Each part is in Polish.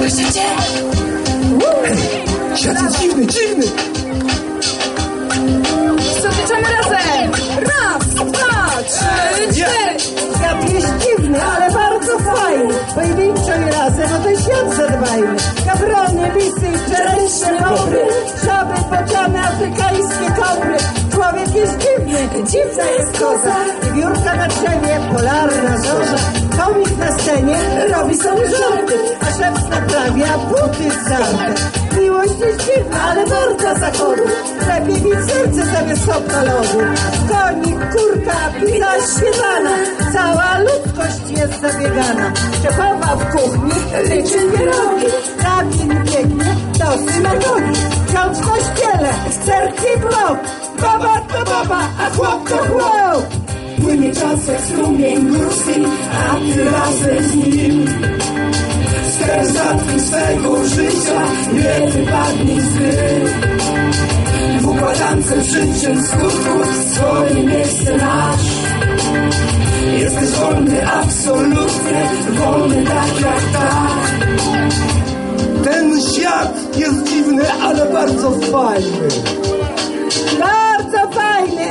Słyszycie? Świat jest dziwny, dziwny! Zataczamy razem! Raz, dwa, trzy, cztery! Świat jest dziwny, ale bardzo fajny. Pojedynczą i razem o ten świat zadbajmy. Gabrony, lisy, czereśnie, bobry, żaby, bociany, afrykańskie kobry. Człowiek jest dziwny, dziwna jest koza. Wiewiórka na drzewie, polarna zorza. Komik na scenie robi sobie żarty, a szef naprawia buty zarte. Miłość jest dziwna, ale bardzo zachodu. Lepiej mieć serce zamiast sopka lodu. Konik, kurka, pizza świetlana. Cała ludzkość jest zabiegana. Szefowa w kuchni liczy pierogi. Rabin biegnie do synagogi. Ksiądz w kościele, serki blok. Baba to baba, a chłop to chłop. Płynie czas jak strumień górski, a ty razem z nim. Z terzatki swego życia nie wypadnij z gry. W układance przyczyn skutków swoje miejsce masz. Jesteś wolny, absolutnie wolny, tak jak tak. Ten świat jest dziwny, ale bardzo fajny. Bardzo fajny,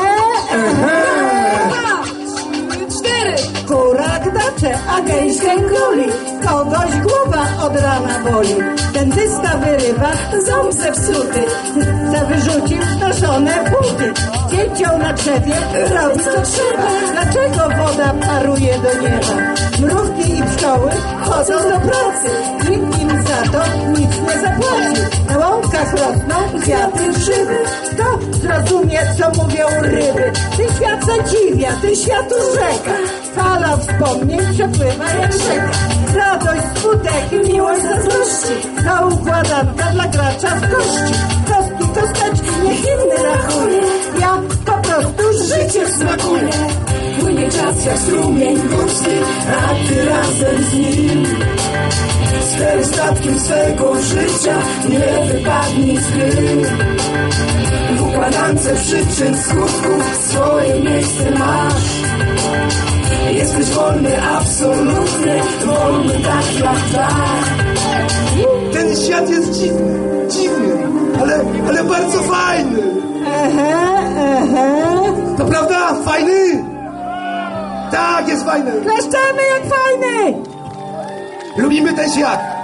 Dwa, trzy, cztery! Kura gdacze, a gęś gęgoli. Kogoś głowa od rana boli. Dentysta wyrywa ząb zepsuty. Za wyrzucił noszone buty. Dzieciom na drzewie robi co trzeba. Dlaczego woda paruje do nieba? Mrówki i pszczoły chodzą do pracy. Nikt im za to nic nie zapłaci. Na łąkach rosną kwiaty grzyby. Kto zrozumie, co mówią ryby? Ten świat zadziwia, ten świat urzeka. Fala wspomnień przepływa jak rzeka. Radość, smutek, miłość, zazdrości. Ta układanka dla gracza w kości. Kostki, kosteczki, niech inny rachuje. Ja po prostu życie smakuję. Płynie czas jak strumień górski, a ty razem z nim. Z terstatkiem swego życia nie wypadnij z gry. W układance przyczyn skutków swoje miejsce masz. Jesteś wolny, absolutnie wolny, tak jak tak. Ten świat jest dziwny, dziwny, ale bardzo fajny. To prawda? Fajny? Tak, jest fajny. Klaszczemy jak fajny! Lubimy ten świat.